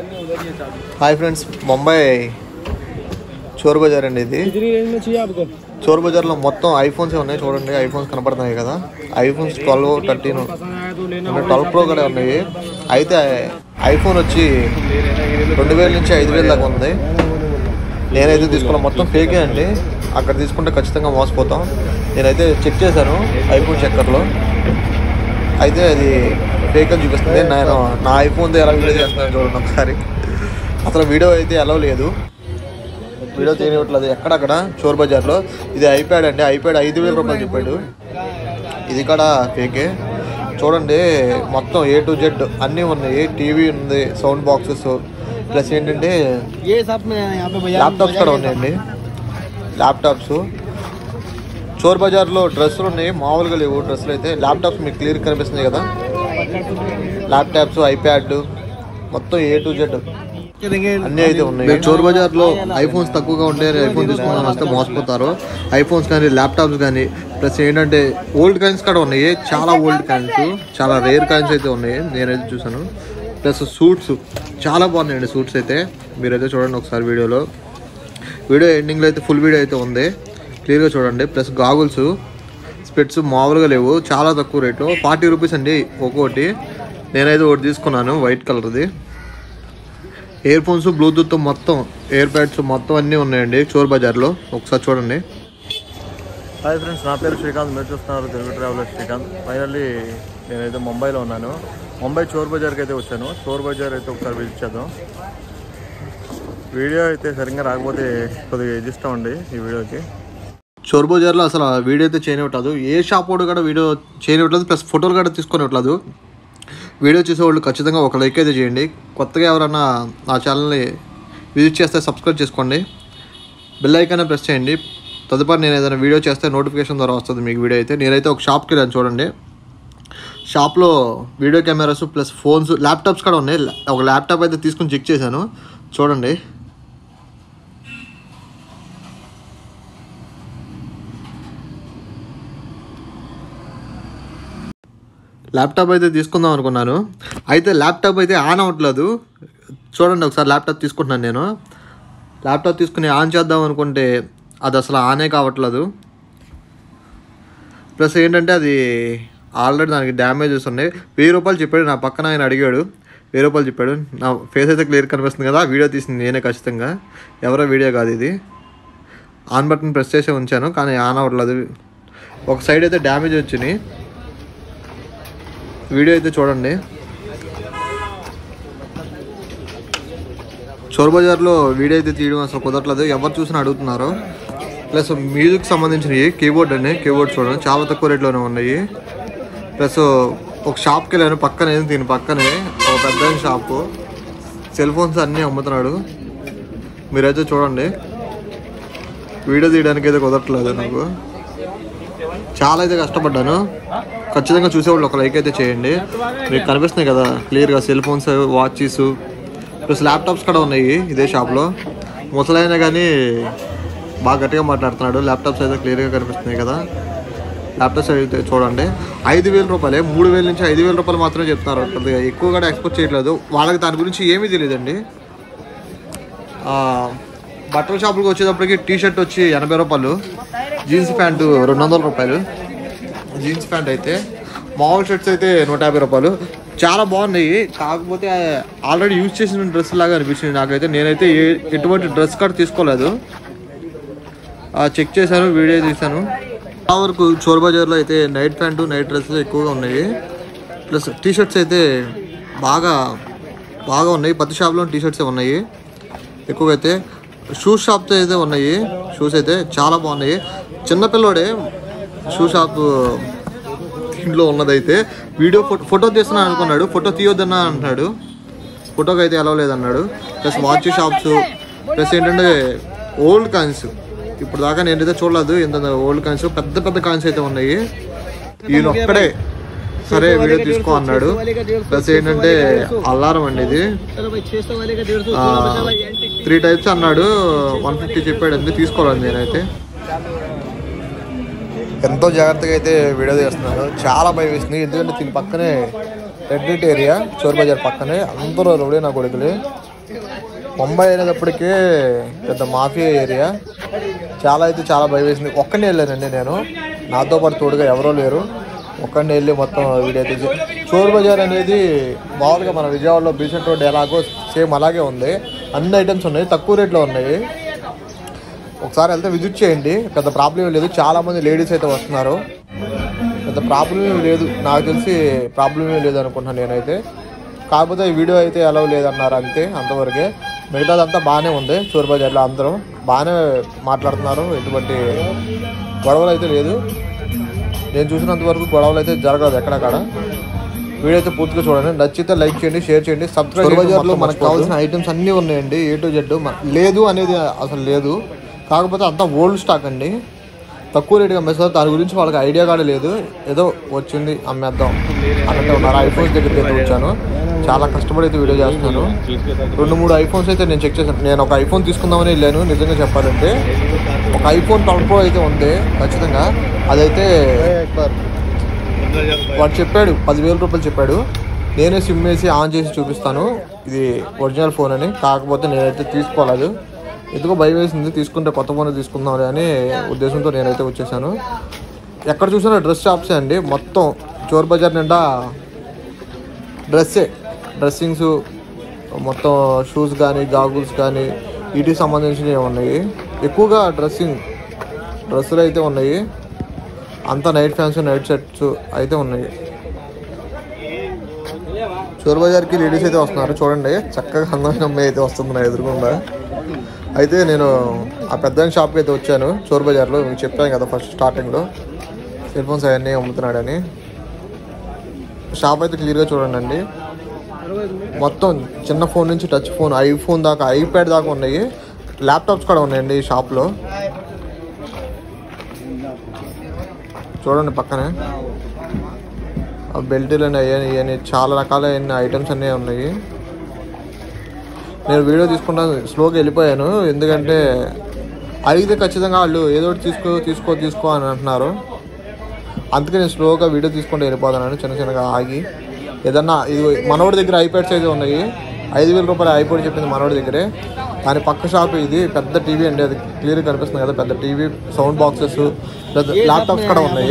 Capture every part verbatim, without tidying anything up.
हाय friends, Mumbai Chor Bazaar అండి ఇది. చోర్ బజార్లో మొత్తం ఐఫోన్స్ ఉన్నాయి చూడండి. ఐఫోన్స్ కనపడుతున్నాయి కదా, iPhones twelve thirteen twelve pro కూడా ఉన్నాయి. అయితే ఐఫోన్ వచ్చి రెండు వేల నుంచి ఐదు వేల దాకా ఉంది. నేనైతే తీసుకున్నాను, మొత్తం ఫేకే అండి. అక్కడ తీసుకుంటే ఖచ్చితంగా మోసపోతాం. నేనైతే చెక్ చేశాను ఐఫోన్ చెక్కర్లో, అయితే అది ఫేక్ అని చూపిస్తుంది. నేను నా ఐఫోన్తో ఎలా వీడియో చేస్తున్నాను చూడండి ఒకసారి. అసలు వీడియో అయితే ఎలా లేదు, వీడియో తీయనివ్వట్లేదు ఎక్కడక్కడ చోర్ బజార్లో. ఇది ఐప్యాడ్ అండి, ఐప్యాడ్ ఐదు వేల రూపాయలు చెప్పాడు. ఇది కూడా ఫేకే చూడండి. మొత్తం ఏ టు జెడ్ అన్నీ ఉన్నాయి. టీవీ ఉంది, సౌండ్ బాక్సెస్, ప్లస్ ఏంటంటే ల్యాప్టాప్స్ కూడా ఉన్నాయండి. ల్యాప్టాప్స్ చోర్ బజార్లో డ్రెస్సులు ఉన్నాయి, మామూలుగా లేవు డ్రెస్సులు అయితే. ల్యాప్టాప్స్ మీకు క్లియర్ కనిపిస్తుంది కదా, ల్యాప్టాప్స్, ఐప్యాడ్ మొత్తం ఏ టు జెడ్ అన్నీ అయితే ఉన్నాయి. చోర్ బజార్లో ఐఫోన్స్ తక్కువగా ఉంటే ఐఫోన్ తీసుకుందాం వస్తే మోసపోతారు. ఐఫోన్స్ కానీ ల్యాప్టాప్స్ కానీ, ప్లస్ ఏంటంటే ఓల్డ్ కాయిన్స్ కూడా ఉన్నాయి. చాలా ఓల్డ్ కాయిన్స్, చాలా రేర్ కాయిన్స్ అయితే ఉన్నాయి, నేనైతే చూసాను. ప్లస్ సూట్స్ చాలా బాగున్నాయండి. సూట్స్ అయితే మీరైతే చూడండి ఒకసారి వీడియోలో. వీడియో ఎండింగ్లో అయితే ఫుల్ వీడియో అయితే ఉంది, క్లియర్గా చూడండి. ప్లస్ గాగుల్స్, స్పెట్స్ మామూలుగా లేవు, చాలా తక్కువ రేటు, ఫార్టీ రూపీస్ అండి ఒక్కొక్కటి. నేనైతే ఒకటి తీసుకున్నాను వైట్ కలర్ది. ఇయర్ ఫోన్స్, బ్లూటూత్ మొత్తం, ఇయర్ ప్యాడ్స్ మొత్తం అన్నీ ఉన్నాయండి చోర్ బజార్లో. ఒకసారి చూడండి. హాయ్ ఫ్రెండ్స్, నా పేరు శ్రీకాంత్, మీరు చూస్తున్నారు తెలుగు ట్రావెలర్ శ్రీకాంత్. ఫైనల్లీ నేనైతే ముంబైలో ఉన్నాను. ముంబై చోర్ బజార్కి అయితే వచ్చాను. చోర్ బజార్ అయితే ఒకసారి విజిట్ చేద్దాం. వీడియో అయితే సరిగ్గా రాకపోతే కొద్దిగా ఇది ఇష్టం అండి ఈ వీడియోకి. చోర్ బజార్లో అసలు వీడియో అయితే చేయనివ్వట్లేదు, ఏ షాప్ వాడు కూడా వీడియో చేయనివ్వట్లేదు, ప్లస్ ఫోటోలు కూడా తీసుకొనివ్వట్లేదు. వీడియో చూసేవాళ్ళు ఖచ్చితంగా ఒక లైక్ అయితే చేయండి. కొత్తగా ఎవరైనా నా ఛానల్ని విజిట్ చేస్తే సబ్స్క్రైబ్ చేసుకోండి, బెల్ ఐకాన్ ప్రెస్ చేయండి. తదుపరి నేను ఏదైనా వీడియో చేస్తే నోటిఫికేషన్ ద్వారా వస్తుంది మీకు వీడియో అయితే. నేనైతే ఒక షాప్కి వెళ్ళాను చూడండి. షాప్లో video cameras plus phones, laptops కూడా ఉన్నాయి. ఒక ల్యాప్టాప్ అయితే తీసుకుని చెక్ చేశాను చూడండి. ల్యాప్టాప్ అయితే తీసుకుందాం అనుకున్నాను, అయితే ల్యాప్టాప్ అయితే ఆన్ అవ్వట్లేదు చూడండి. ఒకసారి ల్యాప్టాప్ తీసుకుంటున్నాను నేను. ల్యాప్టాప్ తీసుకుని ఆన్ చేద్దాం అనుకుంటే అది అసలు ఆనే కావట్లేదు. ప్లస్ ఏంటంటే అది ఆల్రెడీ దానికి డ్యామేజెస్ ఉన్నాయి. వెయ్యి రూపాయలు చెప్పాడు, నా పక్కన ఆయన అడిగాడు, వెయ్యి రూపాయలు చెప్పాడు. నా ఫేస్ అయితే క్లియర్ కనిపిస్తుంది కదా, వీడియో తీసింది నేనే ఖచ్చితంగా, ఎవరో వీడియో కాదు ఇది. ఆన్ బటన్ ప్రెస్ చేసి ఉంచాను కానీ ఆన్ అవ్వట్లేదు. ఒక సైడ్ అయితే డ్యామేజ్ వచ్చినాయి. వీడియో అయితే చూడండి. చోర్ బజార్లో వీడియో అయితే తీయడం అసలు కుదరట్లేదు, ఎవరు చూసినా అడుగుతున్నారు. ప్లస్ మ్యూజిక్ సంబంధించినవి కీబోర్డ్ అండి, కీబోర్డ్ చూడండి చాలా తక్కువ రేట్లోనే ఉన్నాయి. ప్లస్ ఒక షాప్కి వెళ్ళాను పక్కనే, దీని పక్కనే ఒక పెద్ద షాపు, సెల్ ఫోన్స్ అన్నీ అమ్ముతున్నాడు. మీరైతే చూడండి. వీడియో తీయడానికి అయితే కుదరట్లేదు నాకు, చాలా అయితే కష్టపడ్డాను. ఖచ్చితంగా చూసేవాళ్ళు ఒక లైక్ అయితే చేయండి. మీకు కనిపిస్తున్నాయి కదా క్లియర్గా cell phones, watches, plus laptops కూడా ఉన్నాయి ఇదే షాప్లో. ముసలైనా కానీ బాగా గట్టిగా మాట్లాడుతున్నాడు. ల్యాప్టాప్స్ అయితే క్లియర్గా కనిపిస్తున్నాయి కదా, ల్యాప్టాప్స్ అయితే చూడండి. ఐదు వేల రూపాయలే, మూడు వేల నుంచి ఐదు వేల రూపాయలు మాత్రమే చెప్తున్నారు, కొద్దిగా ఎక్కువ కూడా ఎక్స్పోర్ట్ చేయట్లేదు. వాళ్ళకి దాని గురించి ఏమీ తెలియదండి. బట్టల షాపులకు వచ్చేటప్పటికి టీ షర్ట్ వచ్చి ఎనభై రూపాయలు, జీన్స్ ప్యాంటు రెండు వందల రూపాయలు. జీన్స్ ప్యాంట్ అయితే, మామూలు షర్ట్స్ అయితే నూట యాభై రూపాయలు. చాలా బాగున్నాయి, కాకపోతే ఆల్రెడీ యూజ్ చేసిన డ్రెస్ లాగా అనిపించింది నాకైతే. నేనైతే ఏ ఎటువంటి డ్రెస్ కార్డ్ తీసుకోలేదు, చెక్ చేశాను, వీడియో తీశాను. ఆ వరకు చోర్ బజార్లో అయితే నైట్ ప్యాంటు, నైట్ డ్రెస్సులు ఎక్కువగా ఉన్నాయి. ప్లస్ టీ షర్ట్స్ అయితే బాగా బాగా ఉన్నాయి, ప్రతి షాప్లో టీ షర్ట్సే ఉన్నాయి ఎక్కువగా. అయితే షూస్ షాప్స్ అయితే ఉన్నాయి, షూస్ అయితే చాలా బాగున్నాయి. చిన్నపిల్లోడే షూ షాప్ ఇంట్లో ఉన్నదైతే వీడియో ఫోటో ఫోటో తీస్తున్నాను అనుకున్నాడు, ఫోటో తీయొద్దన్నా అంటున్నాడు, ఫోటోకి అయితే ఎలా లేదన్నాడు. ప్లస్ వాచ్ షాప్స్, ప్లస్ ఏంటంటే ఓల్డ్ కాయిన్స్, ఇప్పుడు దాకా నేనైతే చూడలేదు ఎంత ఓల్డ్ కాయిన్స్, పెద్ద పెద్ద కాయిన్స్ అయితే ఉన్నాయి. ఈయన ఒక్కడే సరే వీడియో తీసుకో అన్నాడు. ప్లస్ ఏంటంటే అలారం అండి ఇది, త్రీ టైప్స్ అన్నాడు, వన్ ఫిఫ్టీ చెప్పాడు అంతే, తీసుకోవాలి నేనైతే. ఎంతో జాగ్రత్తగా అయితే వీడియో తీస్తున్నాను, చాలా భయం వేస్తుంది. ఎందుకంటే దీని పక్కనే red light area, Chor Bazaar పక్కనే, అందరూ రౌడీ నా కొడుకులే. ముంబై అనేటప్పటికే పెద్ద మాఫియా ఏరియా, చాలా అయితే చాలా భయం వేసింది. ఒక్కనే వెళ్ళానండి నేను, నాతో పాటు తోడుగా ఎవరో లేరు. ఒక్కడిని వెళ్ళి మొత్తం వీడియో తీసి. చోర్ బజార్ అనేది మామూలుగా మన విజయవాడలో బీసెంట్ రోడ్ ఎలాగో సేమ్ అలాగే ఉంది. అన్ని ఐటమ్స్ ఉన్నాయి, తక్కువ రేట్లో ఉన్నాయి. ఒకసారి వెళ్తే విజిట్ చేయండి, పెద్ద ప్రాబ్లం లేదు. చాలామంది లేడీస్ అయితే వస్తున్నారు, పెద్ద ప్రాబ్లం ఏమి లేదు. నాకు తెలిసి ప్రాబ్లం ఏమి లేదు అనుకుంటున్నాను నేనైతే. కాకపోతే ఈ వీడియో అయితే ఎలా లేదన్నారు అంతే, అంతవరకే. మిగతాదంతా బాగానే ఉంది. చోర్ బజార్లో అందరూ బాగానే మాట్లాడుతున్నారు, ఎటువంటి గొడవలు అయితే లేదు. నేను చూసినంత వరకు గొడవలు అయితే జరగదు ఎక్కడక్కడ. వీడియో అయితే పూర్తిగా చూడండి, నచ్చితే లైక్ చేయండి, షేర్ చేయండి, సబ్స్క్రైబ్. చోర్ బజార్లో మనకు కావాల్సిన ఐటమ్స్ అన్నీ ఉన్నాయండి, ఏ టు జెడ్. లేదు అనేది అసలు లేదు, కాకపోతే అంతా ఓల్డ్ స్టాక్ అండి, తక్కువ రేటుగా అమ్మేస్తారు. దాని గురించి వాళ్ళకి ఐడియా కూడా లేదు, ఏదో వచ్చింది అమ్మేద్దాం అన్నట్టు ఉన్నారు. ఐఫోన్స్ దగ్గరికి అయితే వచ్చాను, చాలా కష్టపడి అయితే వీడియో చేస్తున్నాను. రెండు మూడు ఐఫోన్స్ అయితే నేను చెక్ చేశాను. నేను ఒక ఐఫోన్ తీసుకుందామని వెళ్ళాను, నిజంగా చెప్పాలంటే. ఒక ఐఫోన్ ట్వెల్వ్ ప్రో అయితే ఉంది ఖచ్చితంగా, అదైతే వాడు చెప్పాడు పదివేల రూపాయలు చెప్పాడు. నేనే సిమ్ వేసి ఆన్ చేసి చూపిస్తాను ఇది ఒరిజినల్ ఫోన్ అని. కాకపోతే నేనైతే తీసుకోలేదు, ఎందుకో భయం వేసింది. తీసుకుంటే కొత్త ఫోన్ తీసుకుందాం అనే ఉద్దేశంతో నేనైతే వచ్చేసాను. ఎక్కడ చూసినా డ్రెస్ షాప్సే అండి, మొత్తం చోర్ బజార్ నిండా డ్రెస్సే, డ్రెస్సింగ్స్ మొత్తం, షూస్ కానీ గాగుల్స్ కానీ వీటికి సంబంధించినవి ఉన్నాయి. ఎక్కువగా డ్రెస్సింగ్ డ్రెస్సులు అయితే ఉన్నాయి, అంతా నైట్ ఫ్యాన్స్ నైట్ షర్ట్స్ అయితే ఉన్నాయి. చోర్ బజార్కి లేడీస్ అయితే వస్తున్నారు చూడండి, చక్కగా అందమైన అమ్మాయి అయితే వస్తుంది నా ఎదురుకుండా. అయితే నేను ఆ పెద్ద షాప్కి అయితే వచ్చాను చోర్ బజార్లో, మీకు చెప్పాను కదా ఫస్ట్ స్టార్టింగ్లో సెల్ ఫోన్స్ అవన్నీ అమ్ముతున్నాడని. షాప్ అయితే క్లియర్గా చూడండి అండి, మొత్తం చిన్న ఫోన్ నుంచి టచ్ ఫోన్, ఐఫోన్ దాకా, ఐప్యాడ్ దాకా ఉన్నాయి. ల్యాప్టాప్స్ కూడా ఉన్నాయండి ఈ షాప్లో, చూడండి పక్కనే. బెల్ట్లు అని అయ్యాయి ఇవన్నీ చాలా రకాలైన ఐటమ్స్ అన్నీ ఉన్నాయి. నేను వీడియో తీసుకుంటా స్లోగా వెళ్ళిపోయాను, ఎందుకంటే అడిగితే ఖచ్చితంగా వాళ్ళు ఏదో ఒకటి తీసుకో తీసుకో తీసుకో అని అంటున్నారు. అందుకే నేను స్లోగా వీడియో తీసుకుంటూ వెళ్ళిపోతాను, చిన్న చిన్నగా ఆగి. ఏదన్నా ఇది మనోడి దగ్గర ఐప్యాడ్స్ అయితే ఉన్నాయి, ఐదు వేల రూపాయలు ఐప్యాడ్ చెప్పింది మనోడి దగ్గరే. దాని పక్క షాప్ ఇది పెద్ద టీవీ అండి, అది క్లియర్గా కనిపిస్తుంది కదా, పెద్ద టీవీ, సౌండ్ బాక్సెస్, ల్యాప్టాప్స్ కూడా ఉన్నాయి.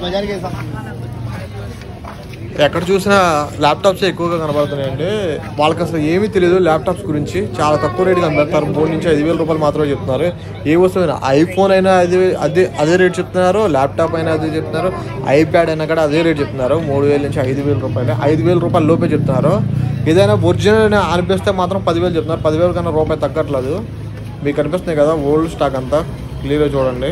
ఎక్కడ చూసినా ల్యాప్టాప్సే ఎక్కువగా కనబడుతున్నాయండి. వాళ్ళకి అసలు ఏమీ తెలియదు ల్యాప్టాప్స్ గురించి, చాలా తక్కువ రేటుగా కనిపెడతారు. మూడు నుంచి ఐదు వేల రూపాయలు మాత్రమే చెప్తున్నారు. ఏ వస్తువు ఐఫోన్ అయినా అది అదే అదే రేట్ చెప్తున్నారు, ల్యాప్టాప్ అయినా అదే చెప్తున్నారు, ఐప్యాడ్ అయినా కూడా అదే రేట్ చెప్తున్నారు. మూడు వేల నుంచి ఐదు వేల రూపాయలు ఐదు వేల రూపాయల లోపే చెప్తున్నారు. ఏదైనా ఒరిజినల్ అనిపిస్తే మాత్రం పదివేలు చెప్తున్నారు, పదివేల కన్నా రూపాయి తగ్గట్లేదు. మీకు కనిపిస్తున్నాయి కదా ఓల్డ్ స్టాక్ అంతా, క్లియర్గా చూడండి.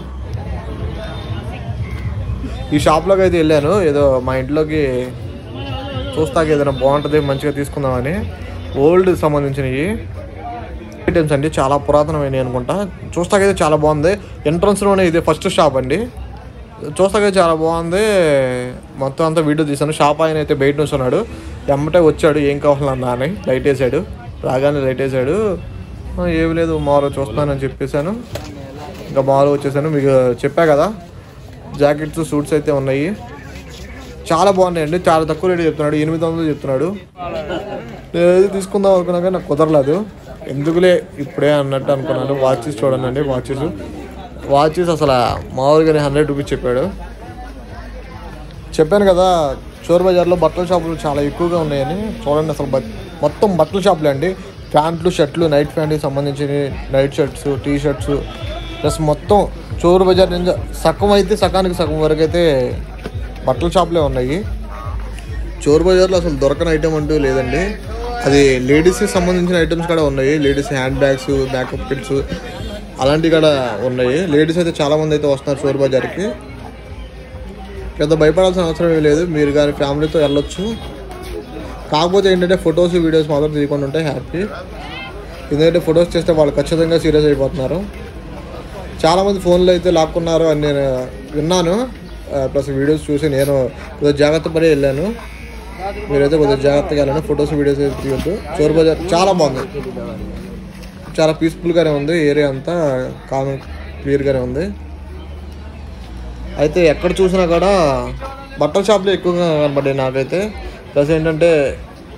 ఈ షాప్లోకి అయితే వెళ్ళాను, ఏదో మా ఇంట్లోకి చూస్తాక ఏదైనా బాగుంటుంది మంచిగా తీసుకుందామని. ఓల్డ్ సంబంధించినవి ఐటమ్స్ అండి, చాలా పురాతనమైనవి అనుకుంటా. చూస్తాకైతే చాలా బాగుంది. ఎంట్రన్స్లోనే ఇది ఫస్ట్ షాప్ అండి, చూస్తాకైతే చాలా బాగుంది. మొత్తం అంతా వీడియో తీసాను. షాప్ ఆయన అయితే బయట నుంచి ఉన్నాడు, ఎమ్మటే వచ్చాడు ఏం కావాలన్నా అని లైట్ వేసాడు. రాగానే లైట్ వేసాడు, ఏమి లేదు మామూలుగా చూస్తున్నానని చెప్పేశాను. ఇంకా మామూలుగా వచ్చేసాను. మీకు చెప్పా కదా జాకెట్స్ సూట్స్ అయితే ఉన్నాయి, చాలా బాగున్నాయండి. చాలా తక్కువ రేటు చెప్తున్నాడు, ఎనిమిది వందలు చెప్తున్నాడు. నేను తీసుకుందాం అనుకున్నా కానీ నాకు కుదరలేదు, ఎందుకులే ఇప్పుడే అన్నట్టు అనుకున్నాను. వాచెస్ చూడండి, వాచెస్ వాచెస్ అసలు మామూలుగానే హండ్రెడ్ రూపీస్ చెప్పాడు. చెప్పాను కదా చోర్ బజార్లో బట్టల షాపులు చాలా ఎక్కువగా ఉన్నాయని. చూడండి అసలు మొత్తం బట్టల షాపులే అండి, ప్యాంట్లు, షర్ట్లు, నైట్ ప్యాంట్కి సంబంధించిన night shirts, T shirts, plus మొత్తం చోర్ బజార్ నుంచి సగం అయితే సగానికి సగం వరకు అయితే బట్టల షాపులే ఉన్నాయి. చోర్ బజార్లో అసలు దొరకని ఐటమ్ అంటూ లేదండి. అది లేడీస్కి సంబంధించిన ఐటమ్స్ కూడా ఉన్నాయి, ladies handbags, makeup kits అలాంటివి కూడా ఉన్నాయి. లేడీస్ అయితే చాలామంది అయితే వస్తున్నారు చోర్ బజార్కి. పెద్ద భయపడాల్సిన అవసరం ఏమీ లేదు, మీరు కానీ ఫ్యామిలీతో వెళ్ళొచ్చు. కాకపోతే ఏంటంటే ఫొటోస్ వీడియోస్ మాత్రం తీయకుండా ఉంటే హ్యాపీ, ఎందుకంటే ఫొటోస్ చేస్తే వాళ్ళు ఖచ్చితంగా సీరియస్ అయిపోతున్నారు. చాలామంది ఫోన్లో అయితే లాక్కున్నారు అని నేను విన్నాను, ప్లస్ వీడియోస్ చూసి నేను కొద్దిగా జాగ్రత్త పడి వెళ్ళాను. మీరైతే కొద్దిగా జాగ్రత్తగా వెళ్ళాను, ఫొటోస్ వీడియోస్ అయితే తీయొద్దు. చోర్ బజార్ చాలా బాగుంది, చాలా పీస్ఫుల్గానే ఉంది, ఏరియా అంతా కామన్ క్లియర్గానే ఉంది. అయితే ఎక్కడ చూసినా కూడా బట్టల షాప్లో ఎక్కువగా కనపడ్డాయి నాకైతే. ప్లస్ ఏంటంటే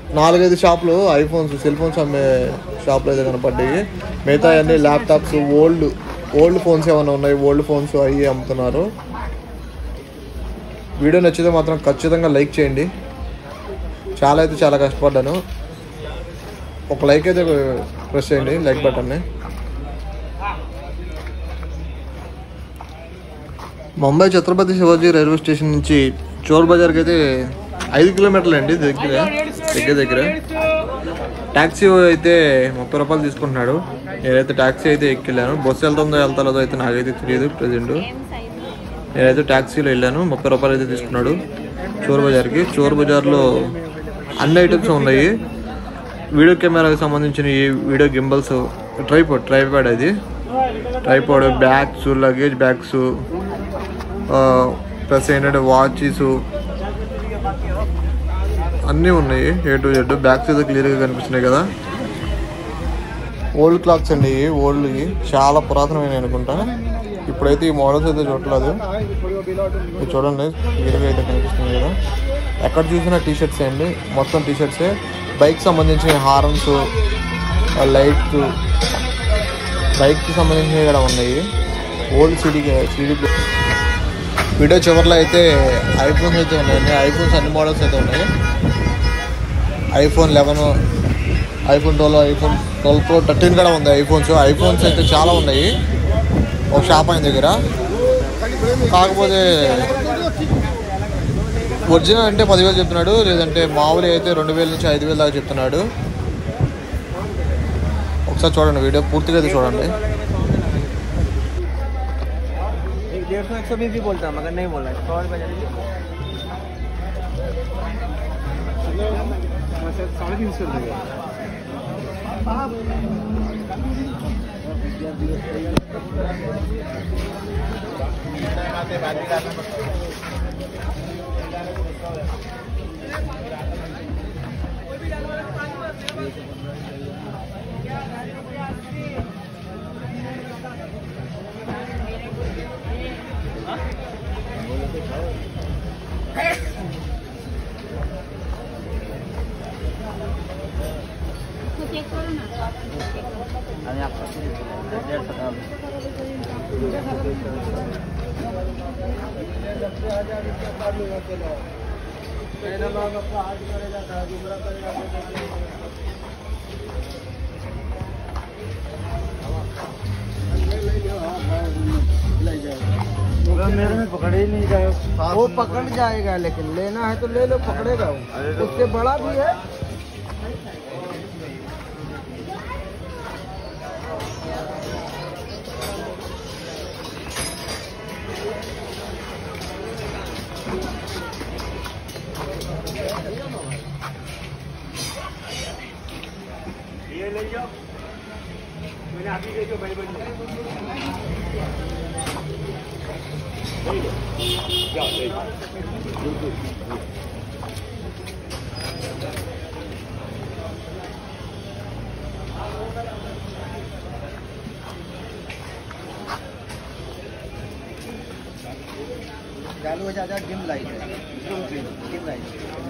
నాలుగైదు షాపులు ఐఫోన్స్ సెల్ ఫోన్స్ అమ్మే షాపులు అయితే కనపడ్డాయి. మిగతా అన్ని ల్యాప్టాప్స్ ఓల్డ్ ఓల్డ్ ఫోన్స్ ఏమైనా ఉన్నాయి, ఓల్డ్ ఫోన్స్ అవి అమ్ముతున్నారు. వీడియో నచ్చితే మాత్రం ఖచ్చితంగా లైక్ చేయండి. చాలా అయితే చాలా కష్టపడ్డాను. ఒక లైక్ అయితే ప్రెస్ చేయండి, లైక్ బటన్ని. ముంబై ఛత్రపతి శివాజీ రైల్వే స్టేషన్ నుంచి చోర్ బజార్కి అయితే ఐదు కిలోమీటర్లు అండి దగ్గర దగ్గర దగ్గర. ట్యాక్సీ అయితే ముప్పై రూపాయలు తీసుకుంటున్నాడు. నేనైతే ట్యాక్సీ అయితే ఎక్కెళ్ళాను. బస్సు వెళ్తుందో వెళ్తాదో అయితే నాకైతే తెలియదు ప్రజెంట్. నేనైతే ట్యాక్సీలో వెళ్ళాను. ముప్పై రూపాయలు అయితే తీసుకున్నాడు చోర్ బజార్కి. చోర్ బజార్లో అన్ని ఐటమ్స్ ఉన్నాయి. వీడియో కెమెరాకి సంబంధించిన ఈ వీడియో గింబల్స్, ట్రైపాడ్ ట్రైపాడ్ అది tripod, bags, luggage bags, plus ఏంటంటే వాచెస్ అన్నీ ఉన్నాయి. A to Z. బ్యాగ్స్ అయితే క్లియర్గా కనిపిస్తున్నాయి కదా. ఓల్డ్ క్లాక్స్ అండి, ఓల్డ్ చాలా పురాతనమైన అనుకుంటా. ఇప్పుడైతే ఈ మోడల్స్ అయితే చూడలేదు. చూడండి క్లియర్గా అయితే కనిపిస్తుంది కదా. ఎక్కడ చూసినా టీ షర్ట్స్ అండి, మొత్తం టీ షర్ట్సే. బైక్ సంబంధించిన హార్న్స్, లైట్స్, బైక్కి సంబంధించినవి కూడా ఉన్నాయి. ఓల్డ్ సిడీ సిడీ వీడియో చివరిలో అయితే ఐఫోన్స్ అయితే ఉన్నాయండి. ఐఫోన్స్ అన్ని మోడల్స్ అయితే ఉన్నాయి. IPhone eleven, iPhone twelve, iPhone twelve pro, thirteen కూడా ఉంది ఐఫోన్స్. ఐఫోన్స్ అయితే చాలా ఉన్నాయి ఒక షాప్ ఆయన దగ్గర. కాకపోతే ఒరిజినల్ అంటే పదివేలు చెప్తున్నాడు, లేదంటే మామూలు అయితే రెండు వేల నుంచి ఐదు వేలు దాకా చెప్తున్నాడు. ఒకసారి చూడండి, వీడియో పూర్తిగా అయితే చూడండి. डेढ़ सौ एक सौ बीस भी बोलता है मगर नहीं बोल रहा है। सौ रुपये साढ़े तीन सौ रुपये मेरे में पकड़ ही नहीं जाए। वो पकड़ जाएगा, लेकिन लेना है तो ले लो, पकड़ेगा वो। उससे बड़ा भी है। ये ले जाओ, मैंने अभी देखो भाई बन चालू हो जाता है। डिम लाइट है, डिम लाइट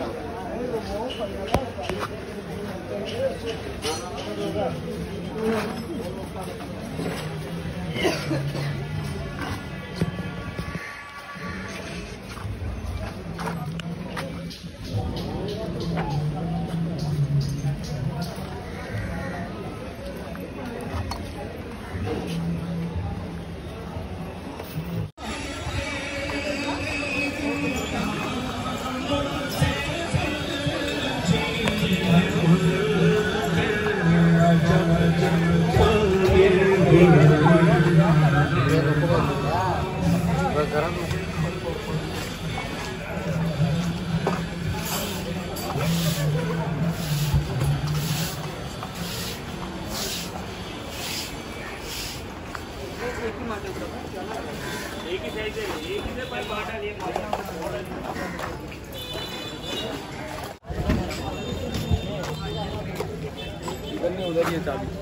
एक ही साइज है, एक ही से पाइप बाटा लिए इधर नहीं उधर ये चाबी।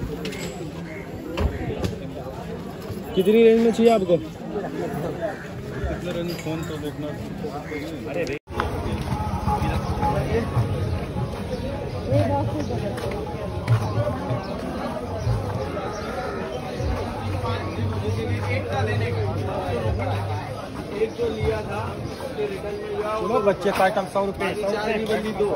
कितनी रेंज में चाहिए आपको? कितने रेंज में फोन तो देखना। अरे चलो बच्चे का आइटम सौ रुपये बंदी दो।